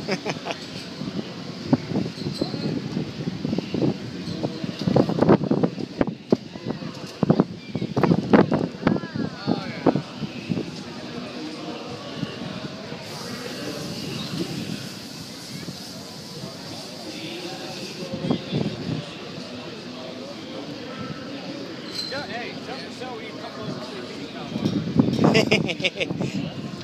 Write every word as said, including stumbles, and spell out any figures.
Hey, tell Michelle we need a couple of IndyCar.